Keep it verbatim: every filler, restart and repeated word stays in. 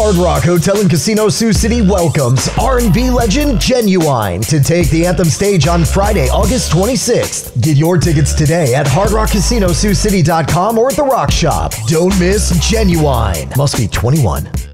Hard Rock Hotel and Casino Sioux City welcomes R and B legend Ginuwine to take the anthem stage on Friday, August twenty-sixth. Get your tickets today at hard rock casino sioux city dot com or at the Rock Shop. Don't miss Ginuwine. Must be twenty-one.